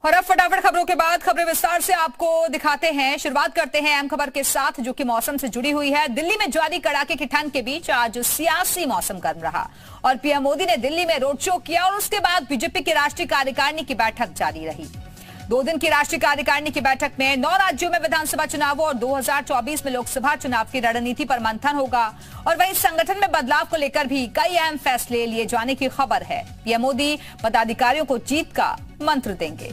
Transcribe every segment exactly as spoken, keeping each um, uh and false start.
और अब फटाफट खबरों के बाद खबरें विस्तार से आपको दिखाते हैं। शुरुआत करते हैं अहम खबर के साथ जो कि मौसम से जुड़ी हुई है। दिल्ली में जारी कड़ाके की ठंड के बीच आज सियासी मौसम गर्म रहा और पीएम मोदी ने दिल्ली में रोड शो किया और उसके बाद बीजेपी की राष्ट्रीय कार्यकारिणी की बैठक जारी रही। दो दिन की राष्ट्रीय कार्यकारिणी की बैठक में नौ राज्यों में विधानसभा चुनावों और दो हज़ार चौबीस में लोकसभा चुनाव की रणनीति पर मंथन होगा और वहीं संगठन में बदलाव को लेकर भी कई अहम फैसले लिए जाने की खबर है। पीएम मोदी पदाधिकारियों को जीत का मंत्र देंगे।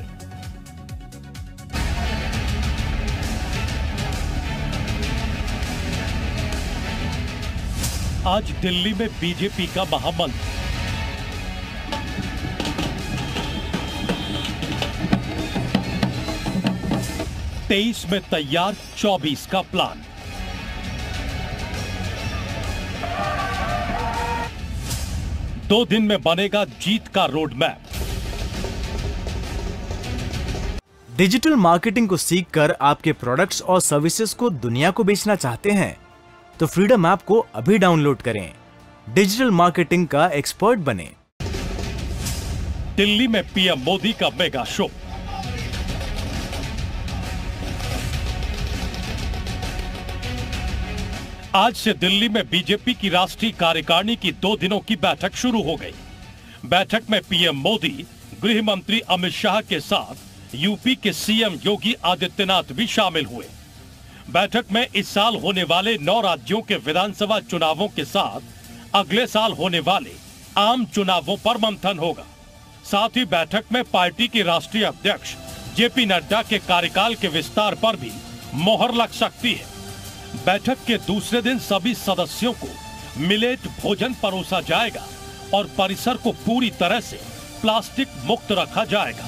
आज दिल्ली में बीजेपी का महामंत्र तेईस में तैयार चौबीस का प्लान। दो दिन में बनेगा जीत का रोड मैप। डिजिटल मार्केटिंग को सीखकर आपके प्रोडक्ट्स और सर्विसेज को दुनिया को बेचना चाहते हैं तो फ्रीडम ऐप को अभी डाउनलोड करें। डिजिटल मार्केटिंग का एक्सपर्ट बने। दिल्ली में पीएम मोदी का मेगा शो। आज से दिल्ली में बीजेपी की राष्ट्रीय कार्यकारिणी की दो दिनों की बैठक शुरू हो गई। बैठक में पीएम मोदी, गृह मंत्री अमित शाह के साथ यूपी के सीएम योगी आदित्यनाथ भी शामिल हुए। बैठक में इस साल होने वाले नौ राज्यों के विधानसभा चुनावों के साथ अगले साल होने वाले आम चुनावों पर मंथन होगा। साथ ही बैठक में पार्टी के राष्ट्रीय अध्यक्ष जेपी नड्डा के कार्यकाल के विस्तार पर भी मोहर लग सकती है। बैठक के दूसरे दिन सभी सदस्यों को मिलेट भोजन परोसा जाएगा और परिसर को पूरी तरह से प्लास्टिक मुक्त रखा जाएगा।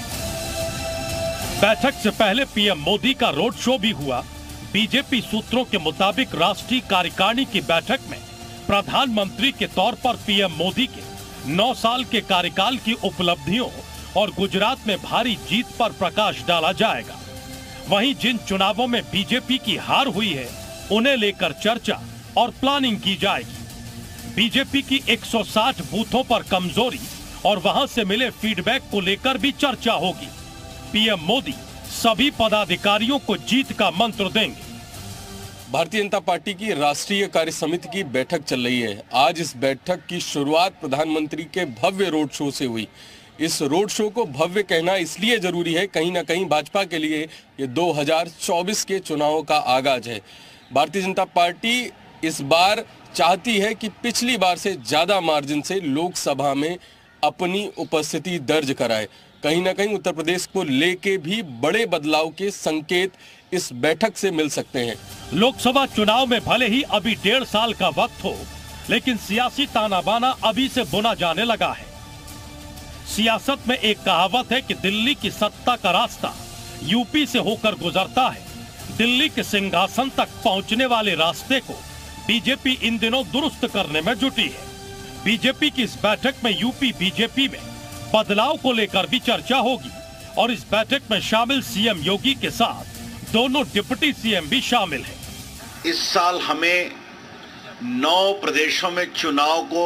बैठक से पहले पीएम मोदी का रोड शो भी हुआ। बीजेपी सूत्रों के मुताबिक राष्ट्रीय कार्यकारिणी की बैठक में प्रधानमंत्री के तौर पर पीएम मोदी के नौ साल के कार्यकाल की उपलब्धियों और गुजरात में भारी जीत पर प्रकाश डाला जाएगा। वहीं जिन चुनावों में बीजेपी की हार हुई है उन्हें लेकर चर्चा और प्लानिंग की जाएगी। बीजेपी की एक सौ साठ बूथों पर कमजोरी और वहां से मिले फीडबैक को लेकर भी चर्चा होगी। पीएम मोदी सभी पदाधिकारियों को जीत का मंत्र देंगे। भारतीय जनता पार्टी की राष्ट्रीय कार्य समिति की बैठक चल रही है। आज इस बैठक की शुरुआत प्रधानमंत्री के भव्य रोड शो से हुई। इस रोड शो को भव्य कहना इसलिए जरूरी है, कहीं ना कहीं भाजपा के लिए ये दो हज़ार चौबीस के चुनावों का आगाज है। भारतीय जनता पार्टी इस बार चाहती है कि पिछली बार से ज्यादा मार्जिन से लोकसभा में अपनी उपस्थिति दर्ज कराए। कहीं ना कहीं उत्तर प्रदेश को लेके भी बड़े बदलाव के संकेत इस बैठक से मिल सकते हैं। लोकसभा चुनाव में भले ही अभी डेढ़ साल का वक्त हो, लेकिन सियासी ताना बाना अभी से बुना जाने लगा है। सियासत में एक कहावत है कि दिल्ली की सत्ता का रास्ता यूपी से होकर गुजरता है। दिल्ली के सिंहासन तक पहुंचने वाले रास्ते को बीजेपी इन दिनों दुरुस्त करने में जुटी है। बीजेपी की इस बैठक में यूपी बीजेपी में बदलाव को लेकर भी चर्चा होगी और इस बैठक में शामिल सीएम योगी के साथ दोनों डिप्टी सीएम भी शामिल हैं। इस साल हमें नौ प्रदेशों में चुनाव को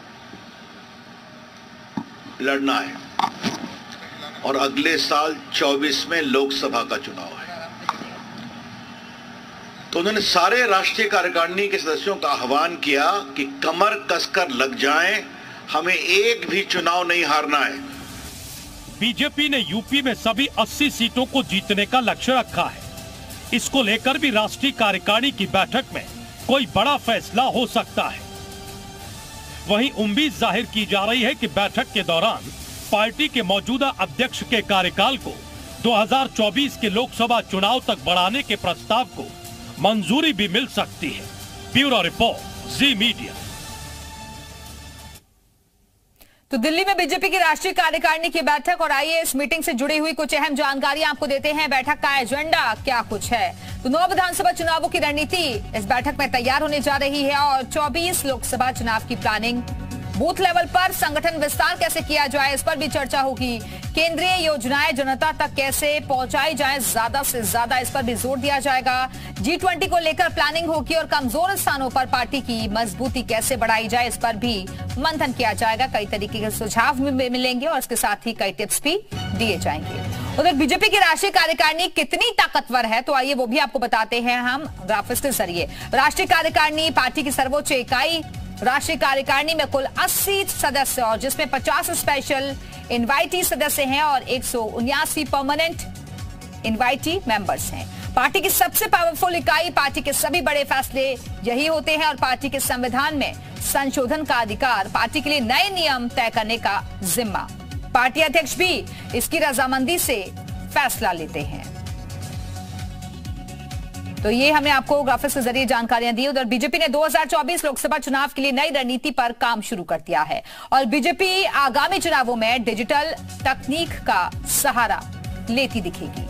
लड़ना है और अगले साल चौबीस में लोकसभा का चुनाव है। तो उन्होंने सारे राष्ट्रीय कार्यकारिणी के सदस्यों का आह्वान किया कि कमर कसकर लग जाएं, हमें एक भी चुनाव नहीं हारना है। बीजेपी ने यूपी में सभी अस्सी सीटों को जीतने का लक्ष्य रखा है। इसको लेकर भी राष्ट्रीय कार्यकारिणी की बैठक में कोई बड़ा फैसला हो सकता है। वहीं उम्मीद जाहिर की जा रही है कि बैठक के दौरान पार्टी के मौजूदा अध्यक्ष के कार्यकाल को दो हज़ार चौबीस के लोकसभा चुनाव तक बढ़ाने के प्रस्ताव को मंजूरी भी मिल सकती है। Bureau report, Zee media. तो दिल्ली में बीजेपी की राष्ट्रीय कार्यकारिणी की बैठक और आइए इस मीटिंग से जुड़ी हुई कुछ अहम जानकारी आपको देते हैं। बैठक का एजेंडा क्या कुछ है। तो नौ विधानसभा चुनावों की रणनीति इस बैठक में तैयार होने जा रही है और चौबीस लोकसभा चुनाव की प्लानिंग बूथ लेवल पर संगठन विस्तार कैसे किया जाए, इस पर भी चर्चा होगी। केंद्रीय योजनाएं जनता तक कैसे पहुंचाई जाए ज्यादा से ज्यादा, इस पर भी जोर दिया जाएगा। जी ट्वेंटी को लेकर प्लानिंग होगी और कमजोर स्थानों पर पार्टी की मजबूती कैसे बढ़ाई जाए, इस पर भी मंथन किया जाएगा। कई तरीके के सुझाव मिलेंगे और इसके साथ ही कई टिप्स भी दिए जाएंगे। उधर बीजेपी की राष्ट्रीय कार्यकारिणी कितनी ताकतवर है, तो आइए वो भी आपको बताते हैं हम ग्राफिक्स के जरिए। राष्ट्रीय कार्यकारिणी पार्टी की सर्वोच्च इकाई। राष्ट्रीय कार्यकारिणी में कुल अस्सी सदस्य और जिसमें पचास स्पेशल इनवाइटी सदस्य हैं और एक सौ उन्यासी परमानेंट इनवाइटी मेंबर्स हैं। पार्टी की सबसे पावरफुल इकाई, पार्टी के सभी बड़े फैसले यही होते हैं और पार्टी के संविधान में संशोधन का अधिकार, पार्टी के लिए नए नियम तय करने का जिम्मा। पार्टी अध्यक्ष भी इसकी रजामंदी से फैसला लेते हैं। तो ये हमने आपको ग्राफिक्स के जरिए जानकारियां दी। उधर बीजेपी ने दो हज़ार चौबीस लोकसभा चुनाव के लिए नई रणनीति पर काम शुरू कर दिया है और बीजेपी आगामी चुनावों में डिजिटल तकनीक का सहारा लेती दिखेगी।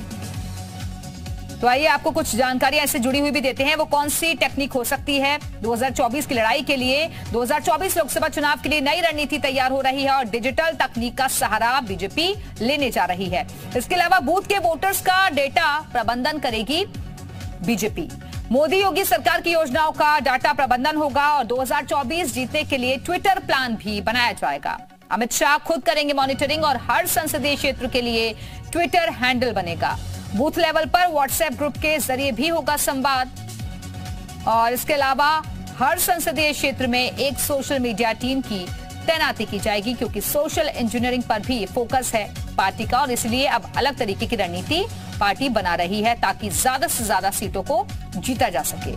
तो आइए आपको कुछ जानकारियां इससे जुड़ी हुई भी देते हैं। वो कौन सी टेक्निक हो सकती है दो हज़ार चौबीस की लड़ाई के लिए। दो हज़ार चौबीस लोकसभा चुनाव के लिए नई रणनीति तैयार हो रही है और डिजिटल तकनीक का सहारा बीजेपी लेने जा रही है। इसके अलावा बूथ के वोटर्स का डेटा प्रबंधन करेगी बीजेपी। मोदी योगी सरकार की योजनाओं का डाटा प्रबंधन होगा और दो हज़ार चौबीस जीतने के लिए ट्विटर प्लान भी बनाया जाएगा। अमित शाह खुद करेंगे मॉनिटरिंग और हर संसदीय क्षेत्र के लिए ट्विटर हैंडल बनेगा। बूथ लेवल पर व्हाट्सएप ग्रुप के जरिए भी होगा संवाद और इसके अलावा हर संसदीय क्षेत्र में एक सोशल मीडिया टीम की तैनाती की जाएगी क्योंकि सोशल इंजीनियरिंग पर भी फोकस है पार्टी का और इसलिए अब अलग तरीके की रणनीति पार्टी बना रही है ताकि ज्यादा से ज्यादा सीटों को जीता जा सके।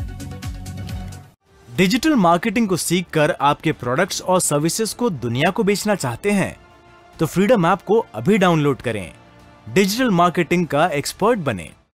डिजिटल मार्केटिंग को सीखकर आपके प्रोडक्ट्स और सर्विसेज को दुनिया को बेचना चाहते हैं तो फ्रीडम ऐप को अभी डाउनलोड करें। डिजिटल मार्केटिंग का एक्सपर्ट बनें।